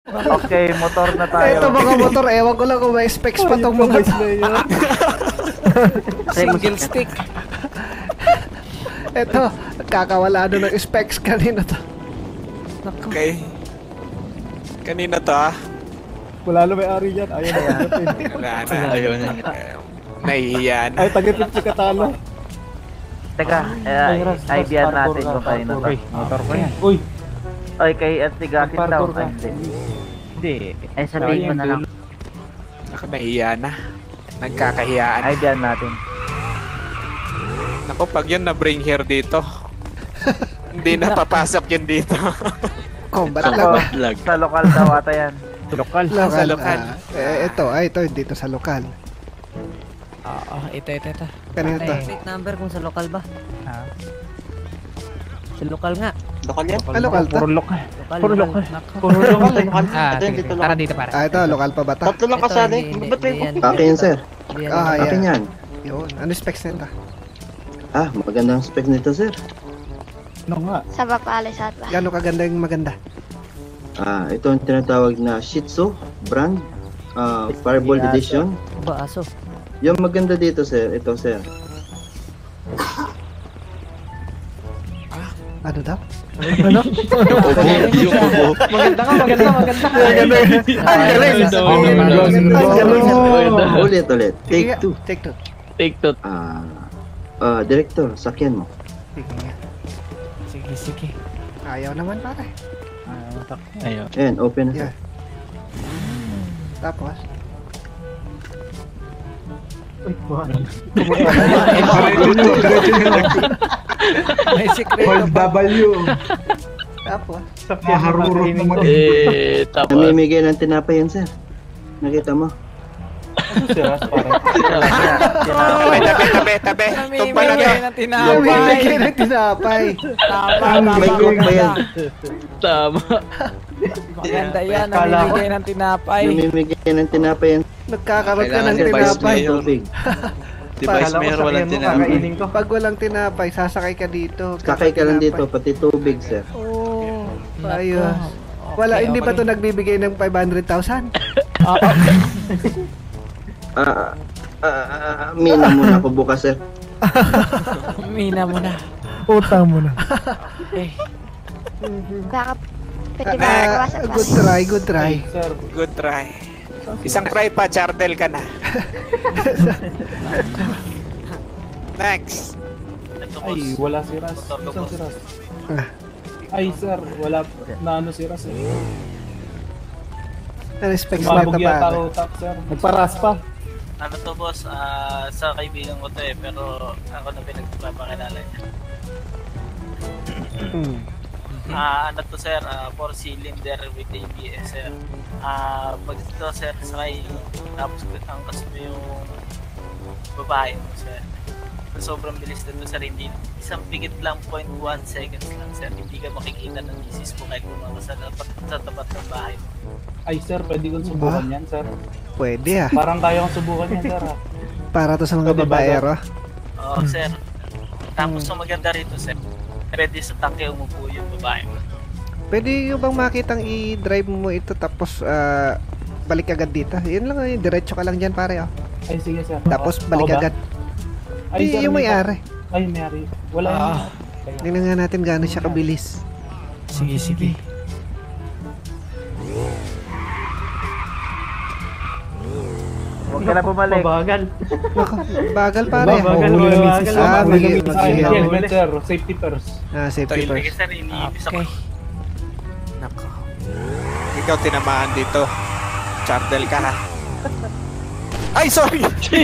Okay, motor na tayo. Ito mga motor, ewan ko lang kung may specs pa tong mga Single stick. Ito, kakawala na ng specs kanina to. Okay. Kanina to ah. Wala na may-ari dyan. Ayaw na tagapin. Wala na. Ayaw na. Nahihiya na. Ay, tagapin si Katalo. Teka, idea natin kung tayo na to. Motor ko yan. Uy! Ay, kay Antigasin daw. Ay, hindi. Ay, sabihin mo na lang. Naku, nahihiya na. Nagkakahiyaan. Idea natin. Naku, pag yun na-bring here dito, hindi na papasok yun dito. Combat lang. Sa lokal daw ata yan. Lokal. Sa lokal. Ito, dito sa lokal. Oo, ito. Kanina to. Plate number kung sa lokal ba? Sa lokal nga. Lokal yan? Lokal to? Puro lokal. Puro lokal. Puro lokal. Ah, Ito, dito tara lokal. dito para. Ito, lokal pa ba to? Tatlo lang kasali. Ba't may Akin yan, sir. Akin yan. yan. Yun, ano specs nito? Magandang spec nito, sir. Ano nga? Sa Bapales at ba? Gano'ng kaganda yung maganda? Ito ang tinatawag na Shih Tzu brand. Fireball Aso. Edition. Ba, aso. Yung maganda dito, sir. Ito, sir. Ano daw? Maganda nga. Ulit. Take two. Take two. Director, sakyan mo. Sige. Ayaw naman pare. Ayun. Ayan, open na, sir. Yeah. Tapos? May secret Hold W. Tapos? Maharurot naman. Namimigay ng tinapay yan, sir. Nakita mo? Ano sir? Tabi. Tumpay na to. Namimigay ng tinapay. Namimigay ng tinapay. May cook pa yan. Maganda yan, namimigay ng tinapay. Namimigay ng tinapay yan. Nagkakaroon ka ng Kailangan tinapay. Tubig. Vice Mayor walang tinapay. Pag walang tinapay, sasakay ka dito. Sakay ka lang dito, pati tubig, sir. Oh, ayos. Wala, hindi ba to nagbibigay ng 500,000? Mina muna ako bukas, sir. Mina mo na. Utang mo na. Baka pwede ba magawa sa Good try. Sir, Good try. Isang try pa, Chardel ka na. Next. ay, wala si Ras. Isang si Ras. Ay, sir, wala na ano si Ras eh. Respect sa Mabog mata yata pare. utak, sir. Nagparas pa. Ano to boss, sa kaibigan ko to pero ako na pinagpapakilala niya. Ano to sir, 4-cylinder with ABS sir. Pag ito sir, sakay, tapos angkas mo yung babae mo sir. Sobrang bilis nito sir, hindi isang pigit lang 0.1 seconds lang sir, hindi ka makikita ng misis mo kahit kumama sa tapat ng bahay mo. Ay, sir, pwede kong subukan yan, sir. Pwede Parang kaya kong subukan yan, sir. Para to sa mga Pwede ba, babaero. Oo sir. Tapos ang maganda rito sir, pwede sa tangke umupo yung babae mo. Pwede yung bang makitang i-drive mo ito tapos balik agad dito? Yun lang, diretso ka lang dyan pare. Ay, sige, sir. Tapos balik Ako ba? agad. Ay, sir, Yung may-ari. Ay, may-ari. Wala yan. Tingnan nga natin gaano siya kabilis. Sige. Huwag ka na bumalik. Mabagal. Bagal pare. Mabagal. Mag-heal. Helmet, sir. Safety first. Safety Sige first. sir, iniibis ako. Nako. Ikaw tinamaan dito. Chardel ka na. Ay, sorry!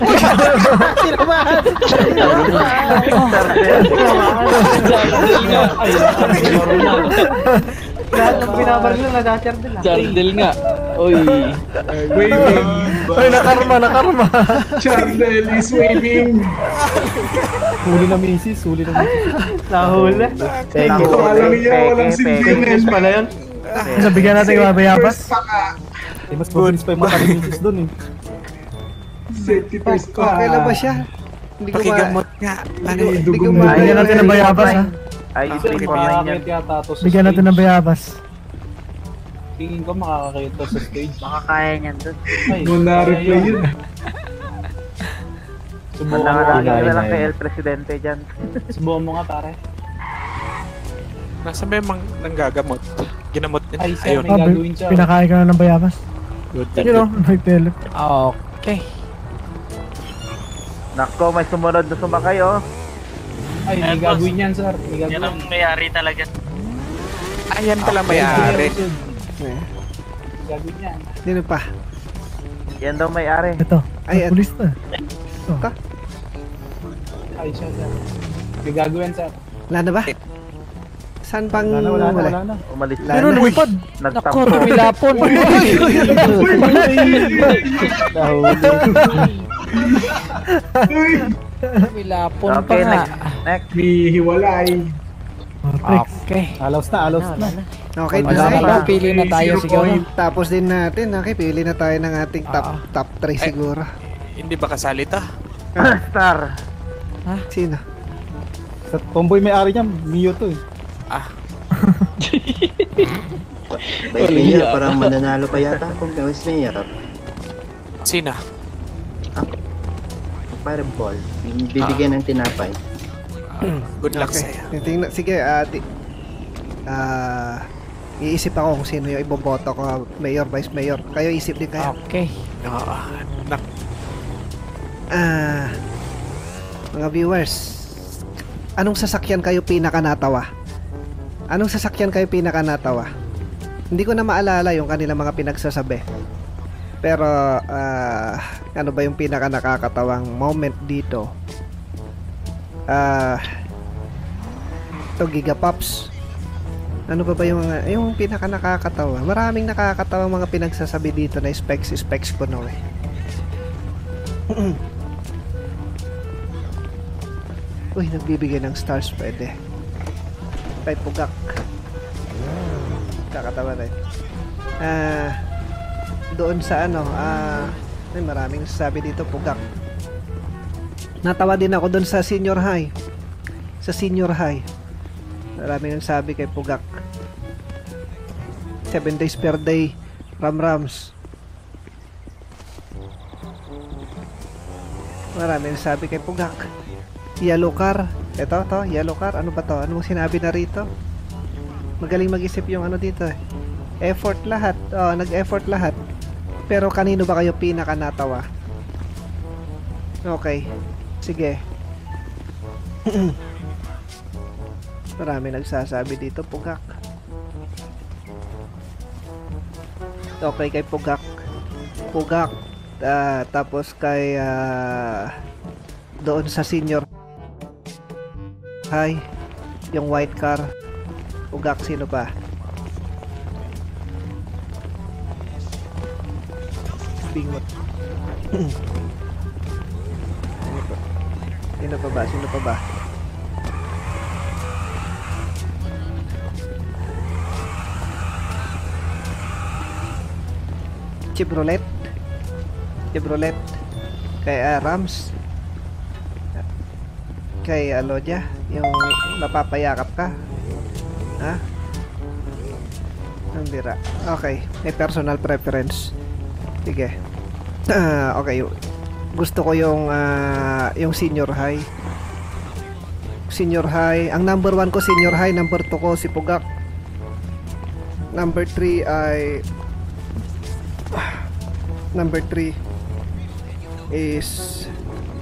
Lahat ng binabaril na nagachardel ah. Chardel nga. Oy. Waving. Ay, nakarma. Chardel is waving. Huli na misis. Nahuli. Alam niya, walang Fingers pala yun. Nabigyan natin yung mabayabas. Mas mabilis pa yung mga misis doon eh. Safety first pa. Okay lang ba siya? Hindi ko Pakigamot nga. Ano? Hindi ko Bigyan natin ng bayabas ha. Ay, Sir, free for line yan. pangakit yata to. Bigyan natin ng bayabas. Tingin ko makakakita sa stage. Baka kaya niyan dun. Ay, Monaripay yun. Subukan mo Nakalagay nga. na lang kay El Presidente dyan. Subukan mo nga pare. Nasa may nanggagamot. Ginamot niya. Ay, sir, Ayun. may gagawin siya. Pinakain ka na ng bayabas. Good. You know, nag-tele. Okay. Nako, may sumunod na sumakay oh. Ay, may Ayun, gagawin yan, sir. May Yan gagawin. ang may-ari talaga. Ayan pala may-ari. Eh, Gagawin yan. sino pa? Yan daw may-ari. Ito, Ay, ay, pulis na. Ay, siya, sir. May gagawin, sir. Wala na ba? Saan pang Wala na. Umalis Wala na. na. lumipad. Nagtampo. Nako, tumilapon. Tumilapon pa Okay, nga. next. Hihiwalay. Okay. Alos na. Okay, Wala design. na, pili na tayo siguro. Tapos din natin, okay, pili na tayo ng ating top 3 siguro. Hindi ba kasali to? Star. Sino? Sa tomboy may-ari niya, Mio to eh. Vice Mayor, parang mananalo pa yata kung Vice Mayor. Sina? Fireball. Bibigyan ng tinapay. Good luck Okay. sa'yo. Tingnan, sige, iisip ako kung sino yung iboboto ko, mayor, vice mayor. Kayo isip din kayo. Okay. Mga viewers, anong sasakyan kayo pinaka natawa? Anong sasakyan kayo pinaka natawa? Hindi ko na maalala yung kanilang mga pinagsasabi. Pero, ano ba yung pinaka nakakatawang moment dito? Ito, Gigapops. Ano ba yung mga, yung pinaka nakakatawa? Maraming nakakatawang mga pinagsasabi dito na specs ko no eh. Uy, nagbibigay ng stars, pwede. Kay Pugak. Kakatawa rin. Doon sa ano, ay maraming sabi dito, Pugak. Natawa din ako doon sa senior high. Sa senior high. Maraming nagsabi kay Pugak. 7 days per day, Rams. Maraming nagsabi kay Pugak. Yellow car. Ito, yellow car. Ano ba to? Anong sinabi na rito? Magaling mag-isip yung ano dito eh. Effort lahat. Oh, nag-effort lahat. Pero kanino ba kayo pinaka natawa? Okay. Sige. Marami nagsasabi dito, Pugak. Okay, kay Pugak. Pugak. Tapos kay doon sa senior high, yung white car. Pugak, sino ba? Bingot. Sino pa ba? Sino pa ba? Chevrolet. Chevrolet. Kay Rams. Kay Alodia, yung mapapayakap ka. Ha? Ang bira. Okay, may personal preference. Sige. Okay. Gusto ko yung senior high. Senior high. Ang number 1 ko senior high, number 2 ko si Pugak. Number 3 ay number 3 is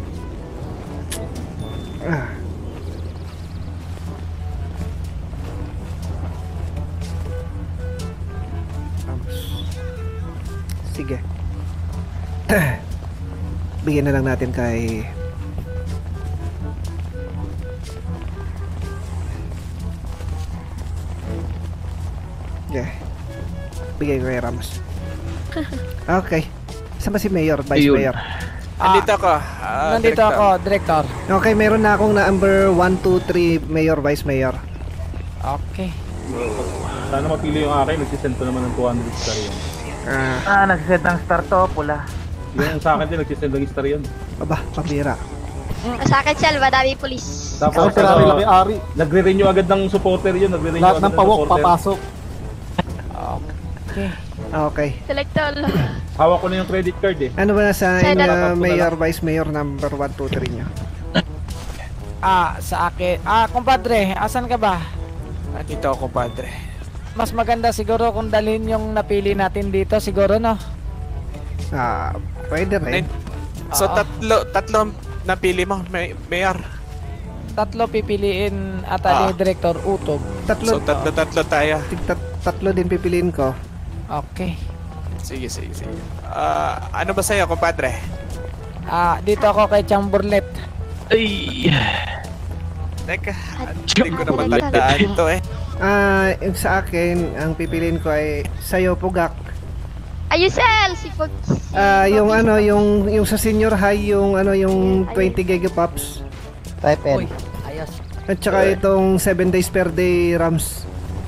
sige. Bigyan na lang natin kay bigay ko kay Ramos. Okay. Saan ba si Mayor? Vice Mayor? Nandito ako. Nandito ako, Director. Okay, meron na akong number 1, 2, 3 Mayor, Vice Mayor. Okay. Sana mapili yung akin, nagsisend to naman ng 200 star yun. Nagsiset ng star to, pula. Yung sa akin din, nagsisend ng star yun. Aba, pabira. Sa akin, Sel, madami pulis. Tapos nagre-renew agad ng supporter yun, nagre-renew agad ng supporter. papasok. Okay. Okay. Selector. Hawak ko na yung credit card eh. Ano ba sa Sir, inyo, Mayor, Vice Mayor, number 1, 2, 3 nyo? Sa akin. Kumpadre, asan ka ba? Dito ako, padre. Mas maganda siguro kung dalhin yung napili natin dito, siguro, no? Pwede rin. So, Oo. tatlo napili mo, Mayor. Tatlo pipiliin ata ni Director Utog. So, Tatlo, tatlo tayo. tatlo din pipiliin ko. Okay. Sige. Ano ba sa'yo, compadre? Dito ako kay Chamberlet. Teka, hindi ko na matandaan ito eh. Yung sa akin, ang pipiliin ko ay sa'yo, Pugak. Ayusel! Si Pog... Yung ano, yung sa senior high, yung ano, yung 20 gigapops. Type N. Ayos. At saka itong 7 days per day RAMs.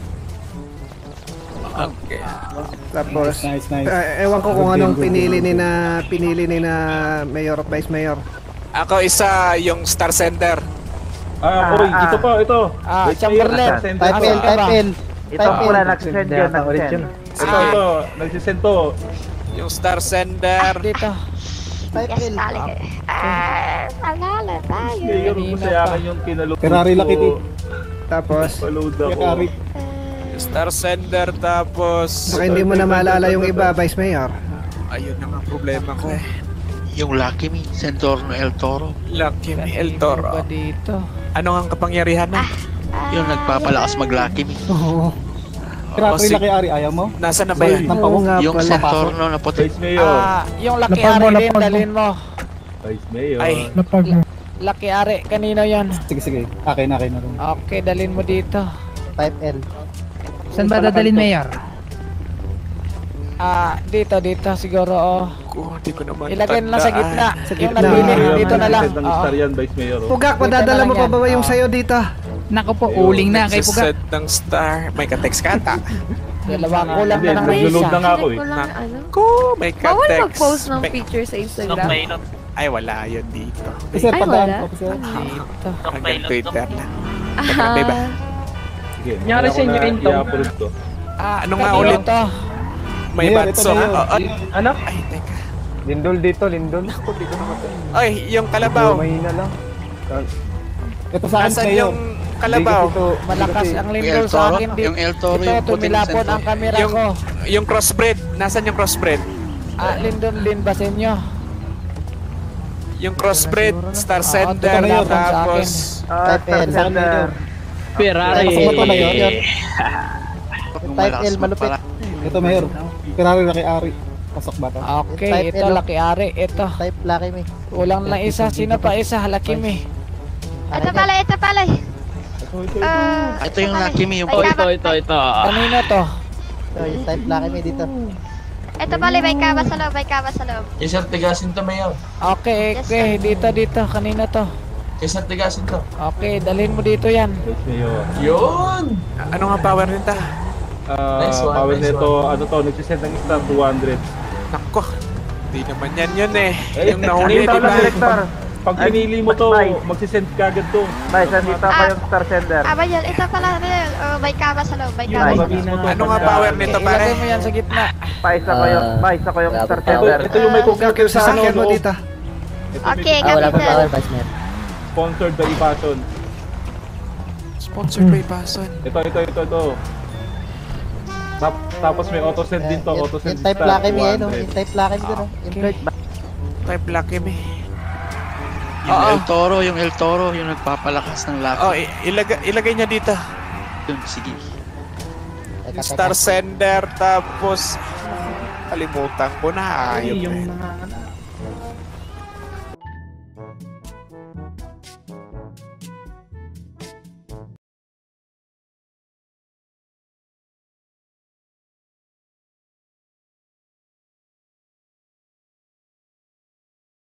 Okay. Tapos, Nice. ewan ko kung anong pinili ni na Mayor at Vice Mayor. Ako isa yung Star Sender. Ito pa, ito. Chamberlet. Type L, Asan ka ba? type L. Ito ang pula, nagsisend yun, nagsisend. Ito, nagsisend to. Yung Star Sender. Dito. Type Yes, L. tali ka. Alala tayo. Mayor, masayakan yung kinalog. Ferrari Lucky Tip. Tapos, Paload ako. Star Sender tapos... baka hindi mo na maalala yung iba, Vice Mayor. Ayun ang problema ko eh. Yung Lucky Me, Centorno El Toro. Lucky me, El Ba Toro. dito? Ano ang kapangyarihan na? Yung nagpapalakas mag-Lucky Me. Oo. Ferrari Lucky Ari, ayaw mo? Nasaan na ba yan? Oo nga Yung pala. Centorno na puti. Vice Mayor. Yung Lucky Ari din, dalhin mo. Vice Mayor. Ay, Lucky Ari, kanino yan? Sige. Akin na rin. Okay, dalhin mo dito. Type L. Saan ba dadalhin, Mayor? Dito siguro, hindi ko naman Ilagay na lang sa gitna. Sa Yung gitna. napili, dito na lang. Ng star yan, Vice Mayor. Pugak, madadala mo pa ba yung sayo dito? Nako po, uling na kay Puga. Nagsiset ng star. May ka-text ka ata. Dalawa kulang na lang ng Naglo-load na isa. nga ako eh. Ko, may ka-text. picture sa Stop pilot. Ay, wala yun dito. Officer, padaan. Officer. Dito. Stop Hanggang pilot. Twitter na. Teka, diba? Sige, nangyari sa inyo i-approve to. Ano nga ulit? Ito. May Mayor, bad ito, song. Mayor. Ano? Ay, teka. Lindol dito, Lindol. Ay, yung kalabaw. Mahina lang. Ito sa akin, Nasaan Mayor. yung kalabaw? Malakas ang Yung lindol El sa Toro, akin dito. yung El Toro, Ito, yung puting tumilapon ang Centorno. kamera Yung, ko. yung crossbreed. Nasaan yung crossbreed? Lindol din ba sa inyo? Yung crossbreed, Star Sender, ito, Mayor, sa tapos... Type L. Sa akin, Mayor. Ferrari. Ito, Mayor. Yung Type malakas L, malupit. magpala. Ito, Mayor. Ferrari Lucky Ari. Pasok ba ito? Okay, Type ito L. Lucky Ari. Ito. Type Lucky Me. Kulang lang isa. Sino pa isa? Lucky me. Ito pala. Ito yung Lucky Me, yung Ito. Kanino to? Ito, yung type Lucky Me dito. Ito pala, may kaba sa loob. Isang tigasin to, Mayor. Okay. Dito. Kanino to? Isang tigasin to. Okay, dalhin mo dito yan. Vice Mayor. Yun! Ano nga power nito? Nice one, Power nice nito, ano to, nagsisend ng star 200. Nako. Hindi naman yan yun eh. Eh, Yung nahuli, Dito di ba? lang, Director. Pag pinili mo to, Vice. Magsisend ka agad to. Vice, andito pa yung Star Sender. Yun. Ito pala, may kaba sa loob. Ano nga power nito, Okay, pare? ilagay mo yan sa gitna. Paisa ko yung Star Ito, Sender. ito yung may Pugak, yung sasakyan mo loob. dito. Okay, Wala pa Capital. power, Vice Mayor. Sponsored by Ipasson. Sponsored by Pason. Ito. Tapos may auto-send din to, auto-send Yung type star Lucky Me, 200. ano? Yung type Lucky Me doon. Yung bird. Type Lucky me. Yung El Toro, yung nagpapalakas ng Lucky. Oh, ilagay niya dito. Yun, sige. Teka, Yung Star teka. Sender, tapos... Kalimutan ko na. Ayun.